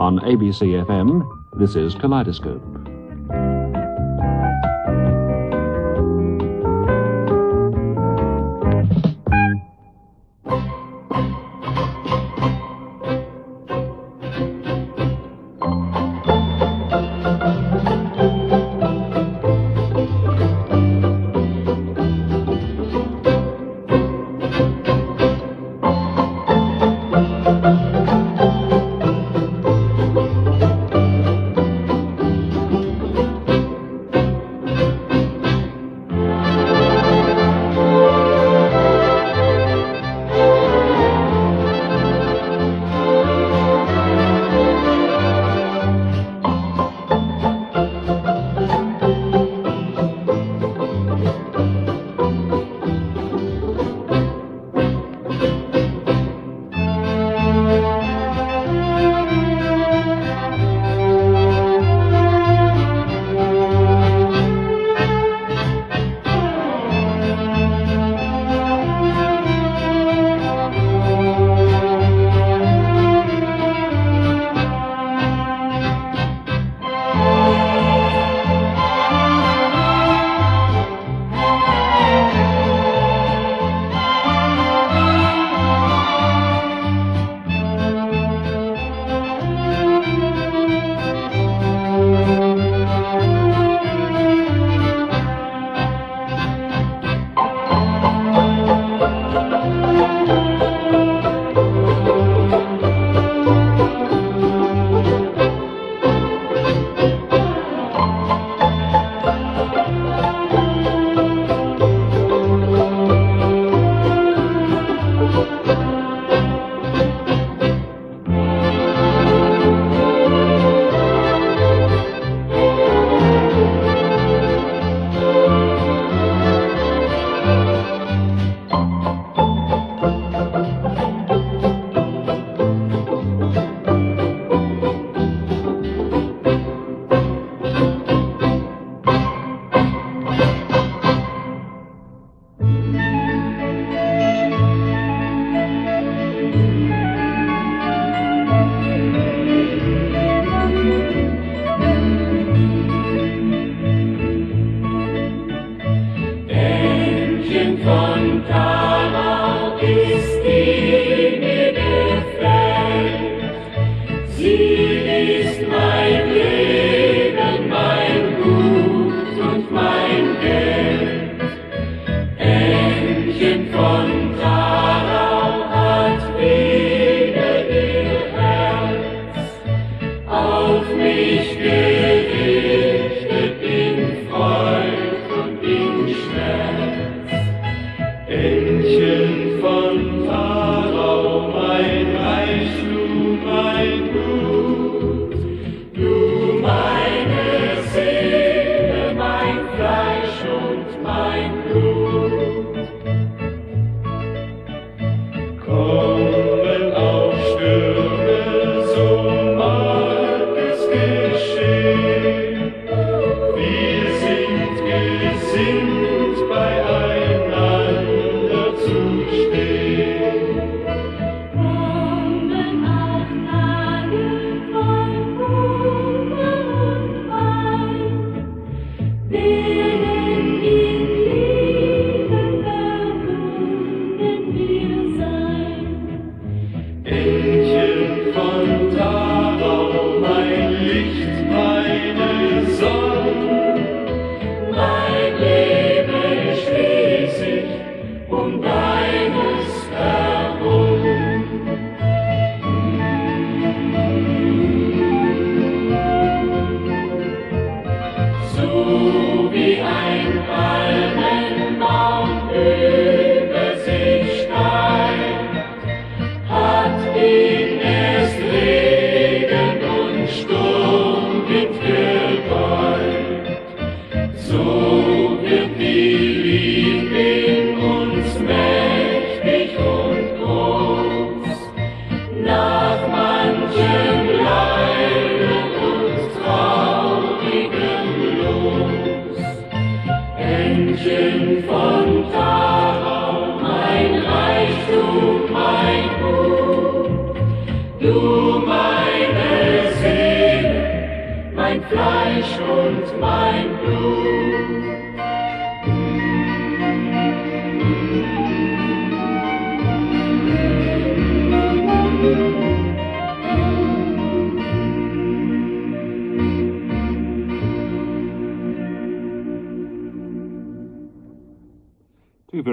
On ABC FM, this is Kaleidoscope.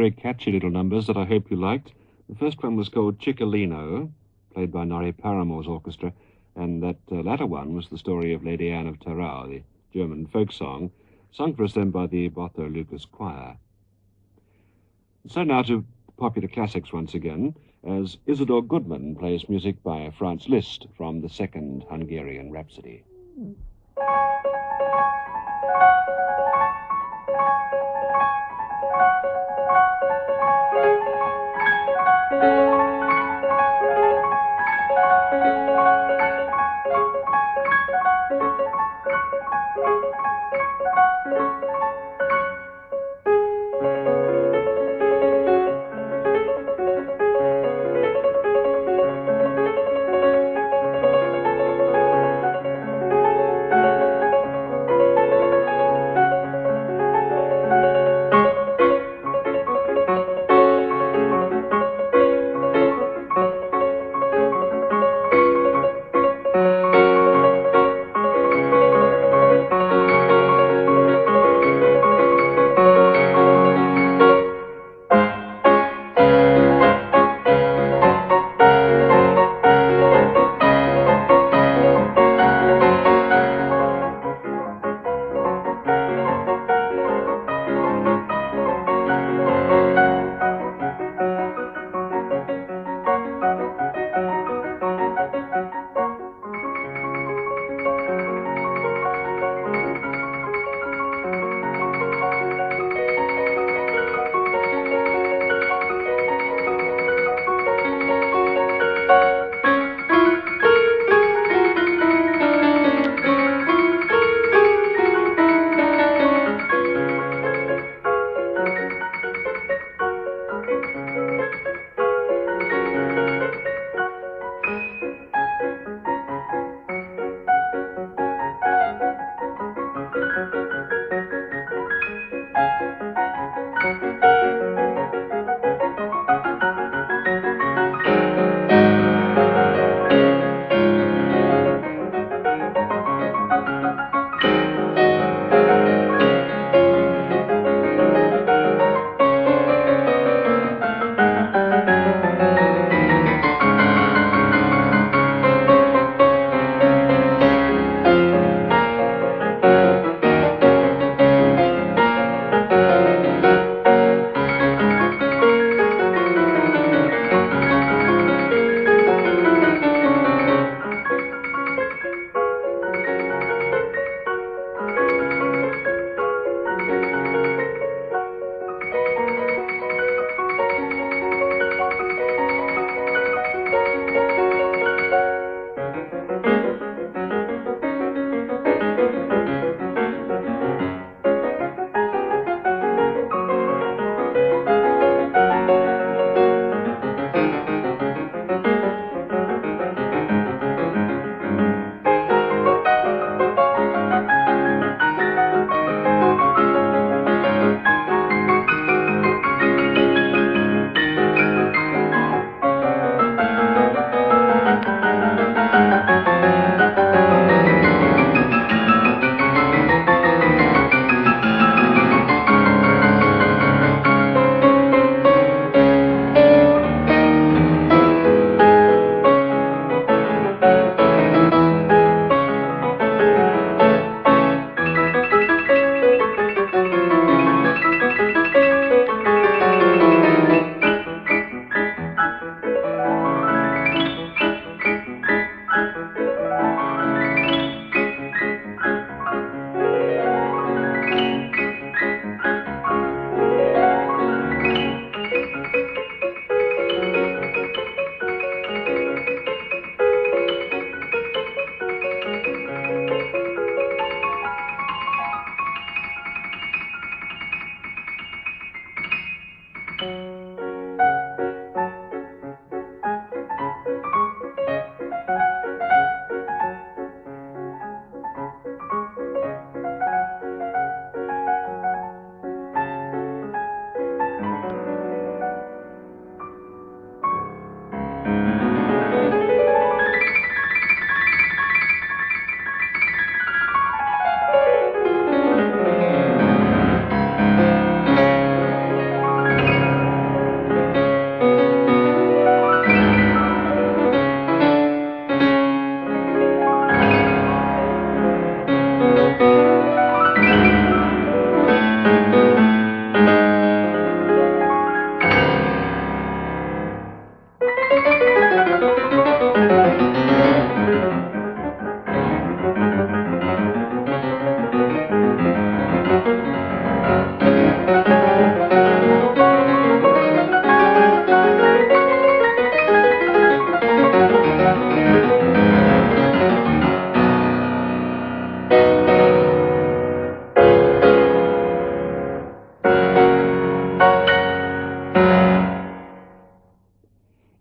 very catchy little numbers that I hope you liked. The first one was called Ciccolino, played by Norrie Paramore's orchestra, and that latter one was the story of Lady Anne of Terrau, the German folk song, sung for us then by the Botho Lucas Choir. So now to popular classics once again, as Isidor Goodman plays music by Franz Liszt from the Second Hungarian Rhapsody.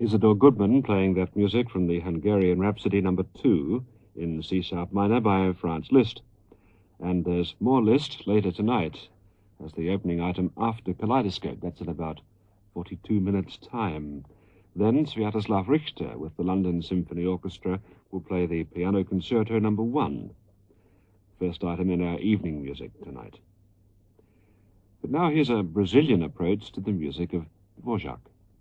Isidor Goodman playing that music from the Hungarian Rhapsody No. 2 in C-sharp minor by Franz Liszt. And there's more Liszt later tonight as the opening item after Kaleidoscope. That's in about 42 minutes' time. Then Sviatoslav Richter with the London Symphony Orchestra will play the Piano Concerto No. 1. First item in our evening music tonight. But now here's a Brazilian approach to the music of Dvorak.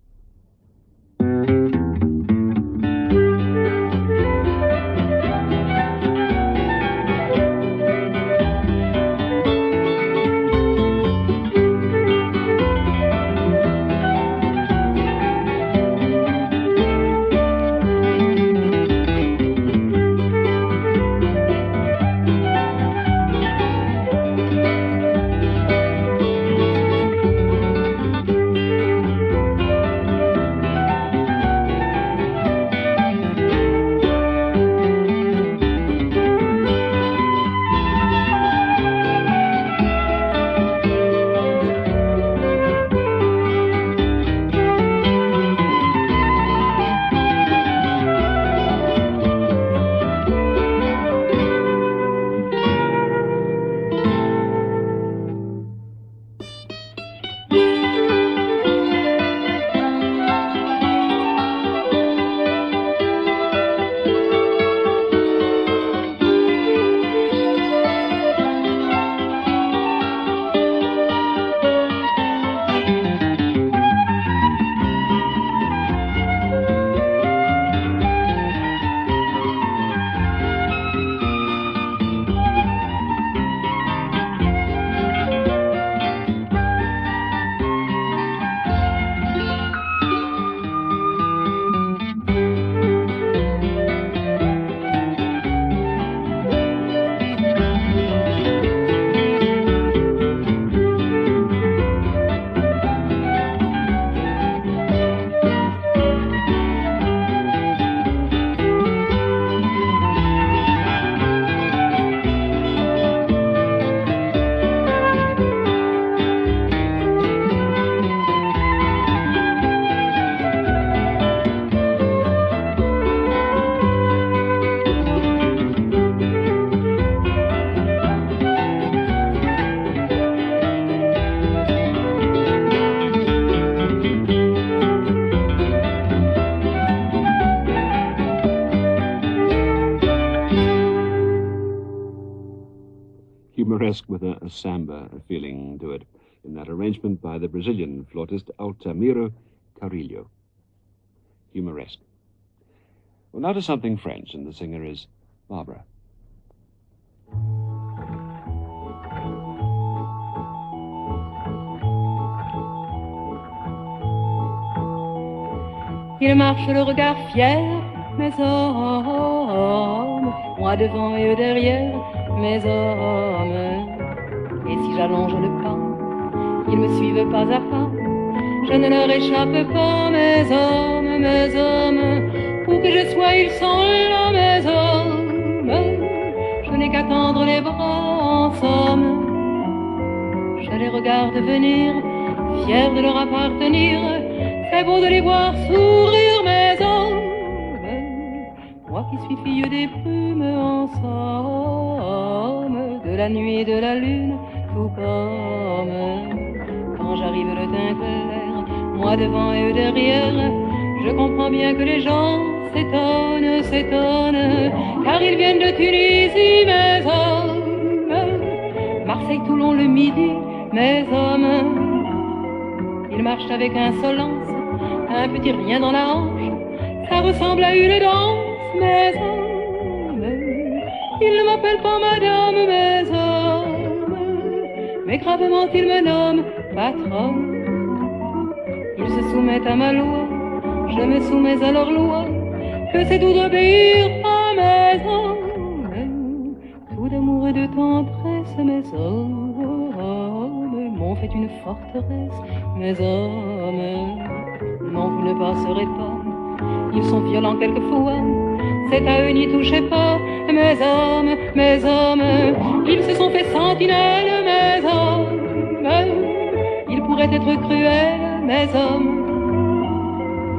Humoresque with a samba feeling to it, in that arrangement by the Brazilian flautist Altamiro Carrillo. Humoresque. Well, now to something French, and the singer is Barbara. Il marche le regard fier, mes hommes, moi devant et eux derrière, mes hommes. Et si j'allonge le pas, ils me suivent pas à pas, je ne leur échappe pas, mes hommes. Où que je sois, ils sont là, mes hommes. Je n'ai qu'à tendre les bras, en somme. Je les regarde venir, fier de leur appartenir. C'est beau de les voir sourire, mes hommes. Moi qui suis fille des brumes, en somme, de la nuit et de la lune, tout comme quand j'arrive le teint clair, moi devant et eux derrière, je comprends bien que les gens s'étonnent, car ils viennent de Tunisie, mes hommes. Marseille, Toulon, le midi, mes hommes. Ils marchent avec insolence, un petit rien dans la hanche, ça ressemble à une danse, mes hommes. Ils ne m'appellent pas madame, mes hommes, mais gravement ils me nomment patronne. Ils se soumettent à ma loi, je me soumets à leur loi, que c'est tout d'obéir à mes hommes. Tout d'amour et de tendresse, mes hommes, m'ont fait une forteresse, mes hommes. Non, vous ne passerez pas, ils sont violents quelquefois, c'est à eux n'y touchez pas, mes hommes. Ils se sont fait sentinelles, mes hommes. Ils pourraient être cruels, mes hommes. Ils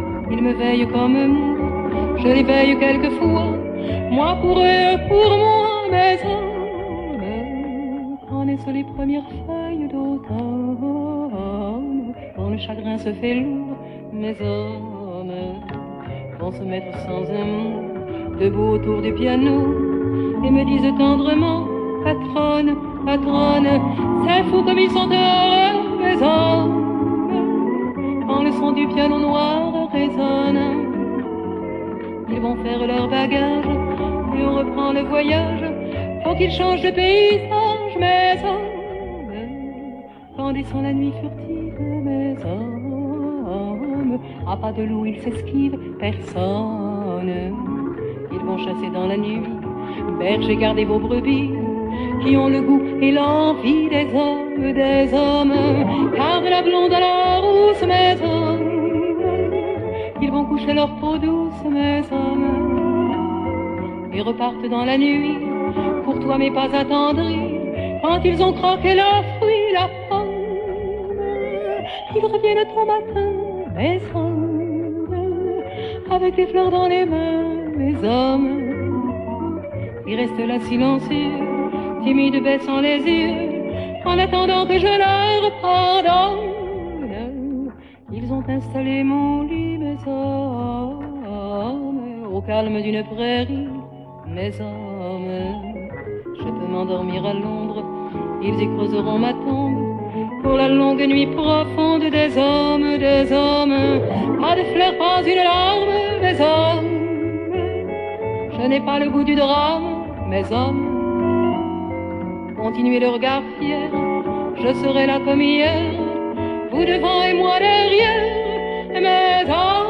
me veillent comme moi, je les veille quelquefois, moi pour eux, pour moi, mes hommes. Quand naissent les premières feuilles d'automne, quand le chagrin se fait lourd, mes hommes vont se mettre sans un mot, debout autour du piano, et me disent tendrement, patronne, patronne, c'est fou comme ils sont heureux, mes hommes. Quand le son du piano noir résonne, ils vont faire leur bagage et on reprend le voyage. Faut qu'ils changent de paysage, mes hommes. Quand descend la nuit furtive, mes hommes, à pas de loup ils s'esquivent, personne. Ils vont chasser dans la nuit, bergers gardez vos brebis, qui ont le goût et l'envie des hommes, des hommes. Car de la blonde à la rousse, mes hommes, ils vont coucher leur peau douce, mes hommes, et repartent dans la nuit, pour toi mais pas attendris. Quand ils ont croqué le fruit, la pomme, ils reviennent au matin, mes hommes, avec des fleurs dans les mains, mes hommes. Ils restent là silencieux, timides, baissant les yeux, en attendant que je leur pardonne. Ils ont installé mon lit, mes hommes, au calme d'une prairie, mes hommes. Je peux m'endormir à l'ombre, ils y creuseront ma tombe, pour la longue nuit profonde des hommes, des hommes. Pas de fleurs, pas une larme, mes hommes. Je n'ai pas le goût du drame, mes hommes. Continuez le regard fier, je serai là comme hier, vous devant et moi derrière, mes hommes.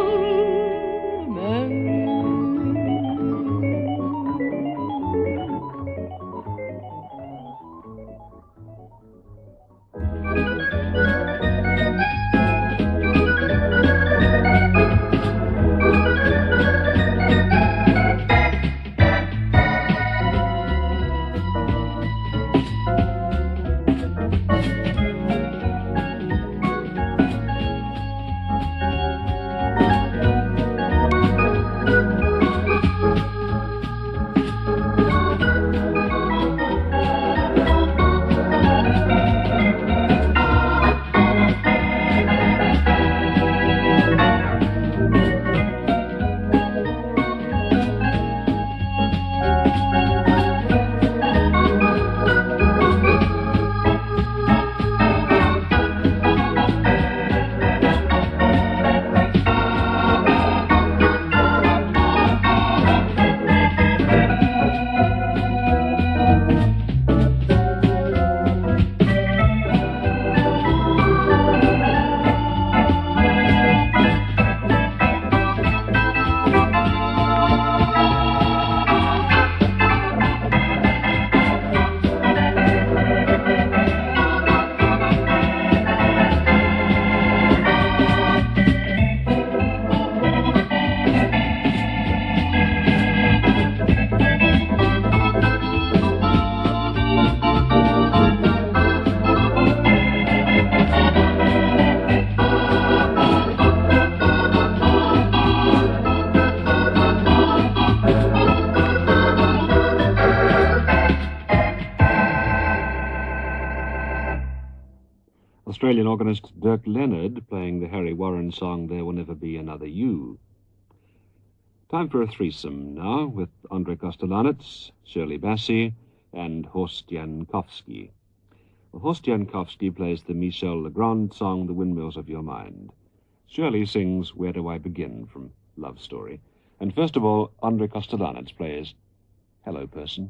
Australian organist Dirk Leonard playing the Harry Warren song There Will Never Be Another You. Time for a threesome now with Andrei Kostelanetz, Shirley Bassey and Horst Jankowski. Well, Horst Jankowski plays the Michel Legrand song The Windmills of Your Mind. Shirley sings Where Do I Begin from Love Story. And first of all, Andrei Kostelanetz plays Hello Person.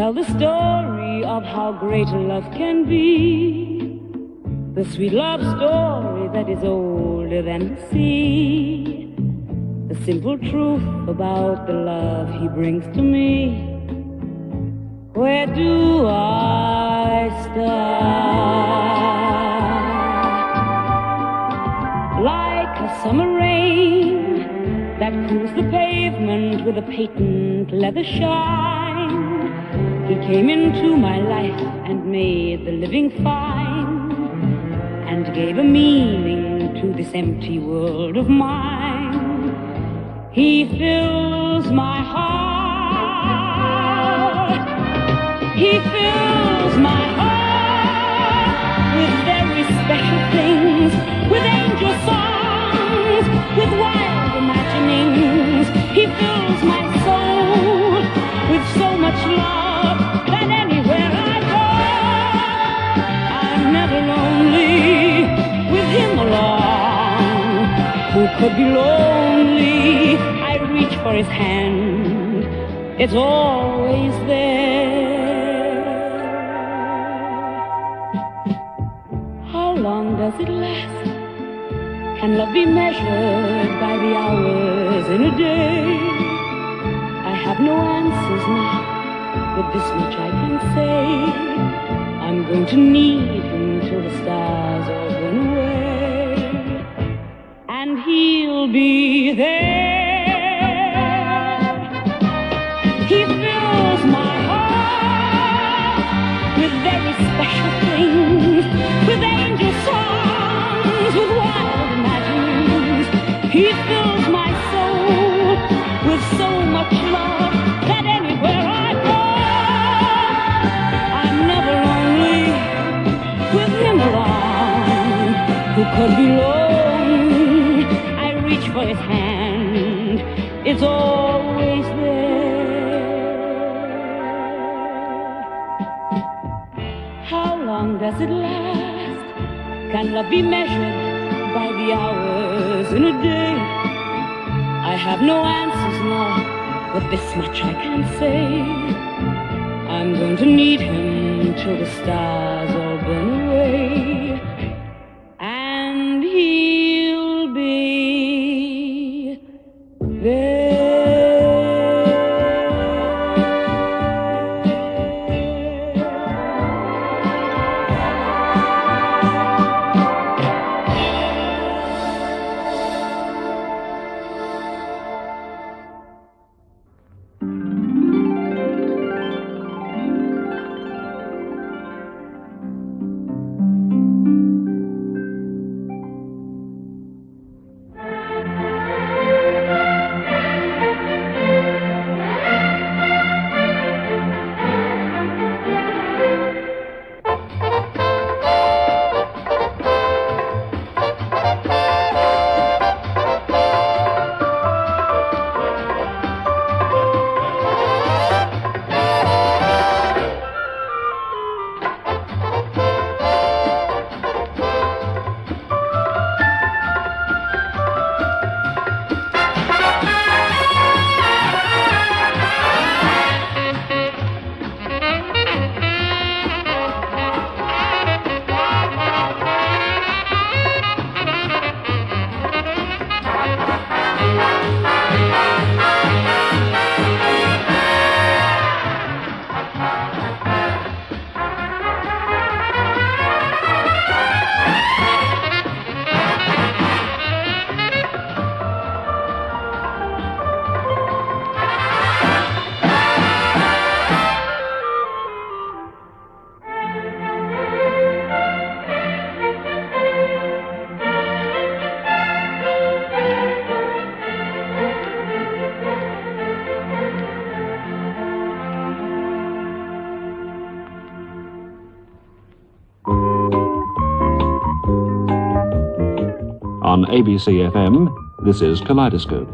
tell the story of how great love can be, the sweet love story that is older than the sea, the simple truth about the love he brings to me. Where do I start? Like a summer rain that cools the pavement with a patent leather shine, he came into my life and made the living fine, and gave a meaning to this empty world of mine. He fills my heart, he fills my heart with very special things, with angel songs, with wild imaginings. He fills my soul with so much love that anywhere I go, I'm never lonely with him along. Who could be lonely? I reach for his hand, it's always there. How long does it last? Can love be measured by the hours in a day? I have no answers now, but this much I can say: I'm going to need him till the stars all burn away, and he'll be there. He fills my heart with very special things, with angel songs, with wild imaginings. He fills my soul with so much love that anywhere I go, I'm never lonely with him along. Who could be lonely? I reach for his hand, it's always there. How long does it last? Can love be measured by the hours in a day? I have no answers now, but this much I can say: I'm going to need him till the stars all burn away, and he'll be there. On ABC FM, this is Kaleidoscope.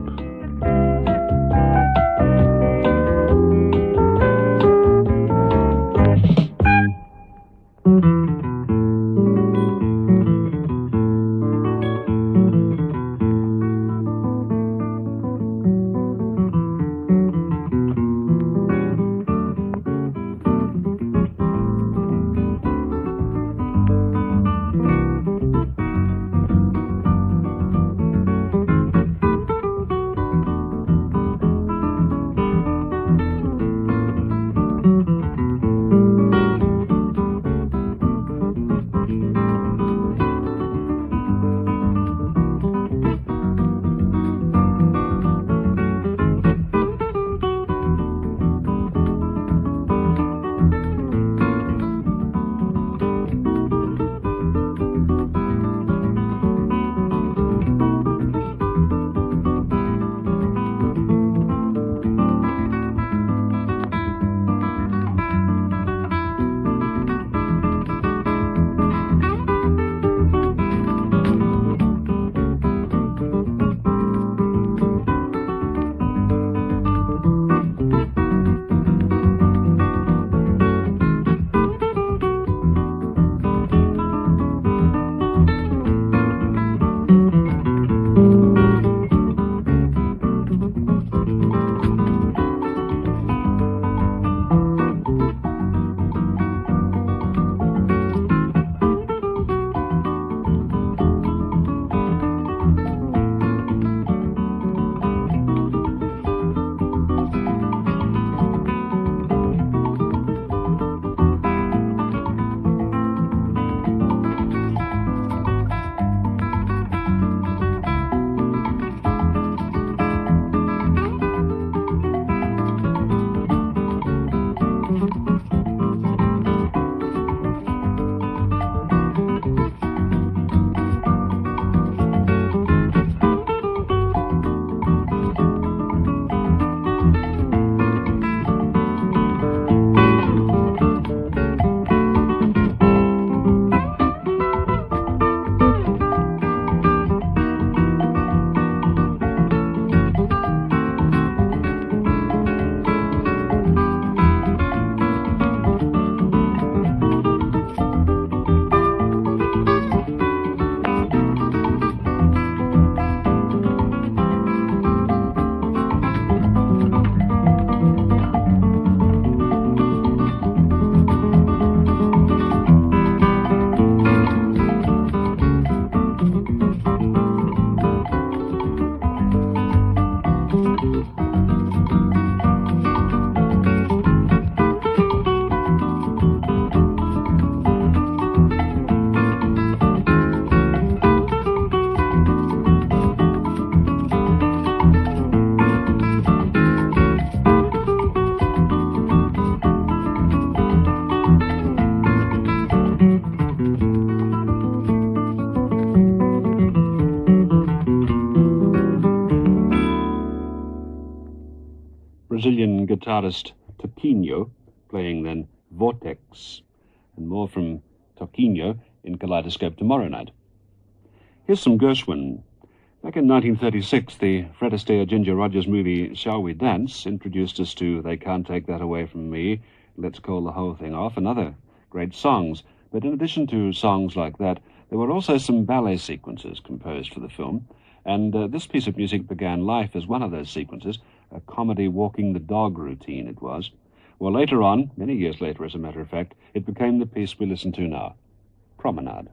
guitarist Toquinho, playing then Vortex. And more from Toquinho in Kaleidoscope tomorrow night. Here's some Gershwin. Back in 1936, the Fred Astaire Ginger Rogers movie Shall We Dance introduced us to They Can't Take That Away From Me, Let's Call the Whole Thing Off, and other great songs. But in addition to songs like that, there were also some ballet sequences composed for the film, and this piece of music began life as one of those sequences, a comedy walking the dog routine it was. Well, later on, many years later as a matter of fact, it became the piece we listen to now, Promenade.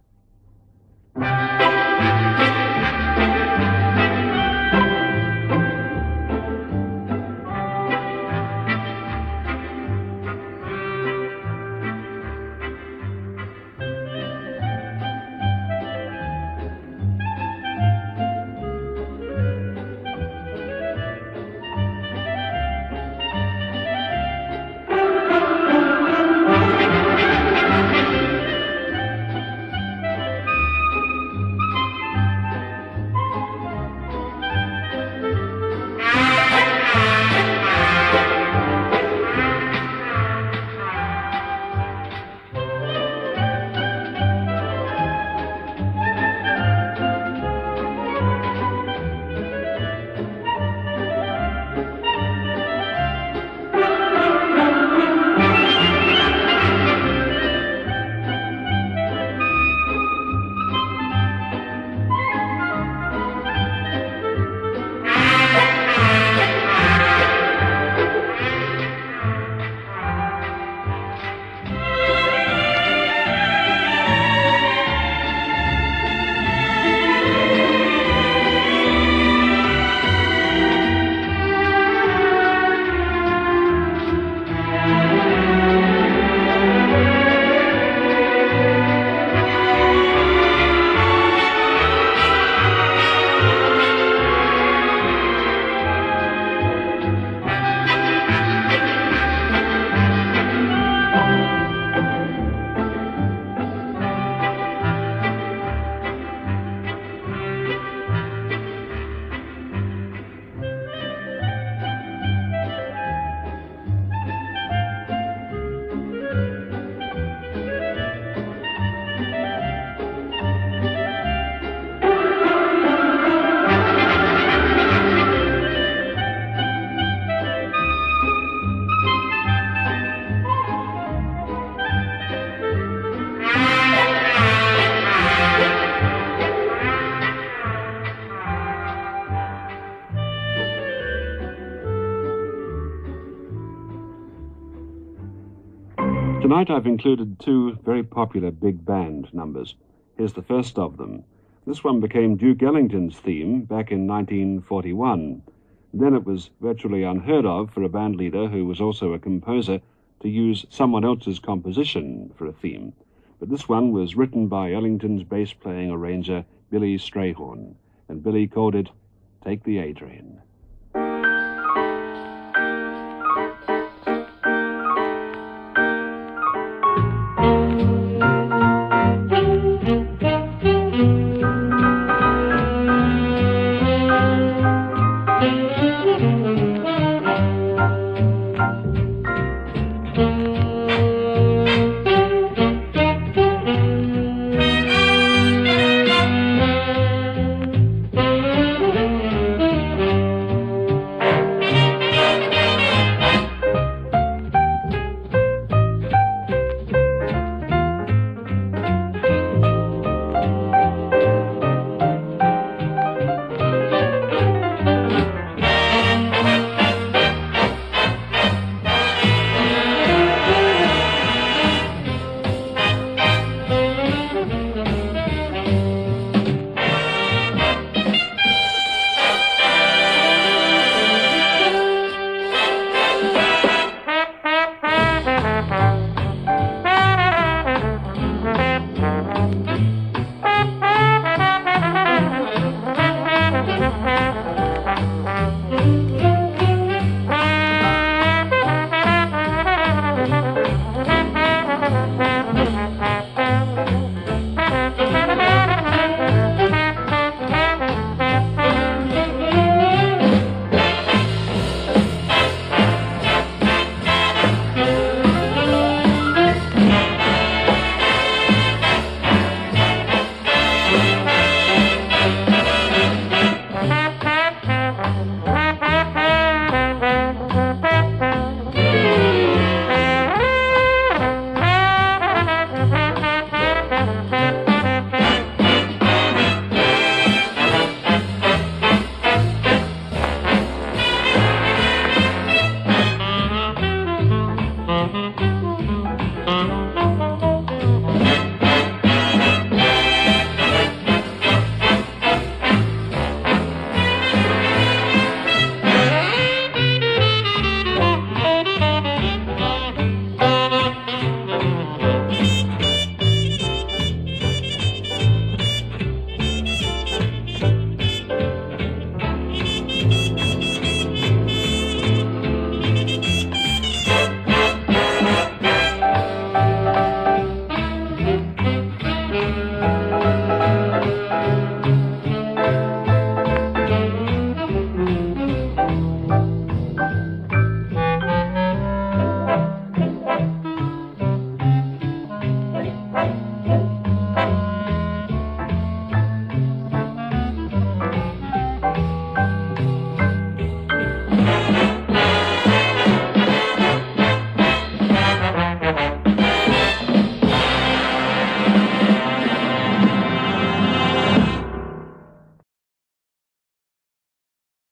Tonight I've included two very popular big band numbers. Here's the first of them. This one became Duke Ellington's theme back in 1941. Then it was virtually unheard of for a band leader who was also a composer to use someone else's composition for a theme. But this one was written by Ellington's bass-playing arranger Billy Strayhorn, and Billy called it Take the A Train.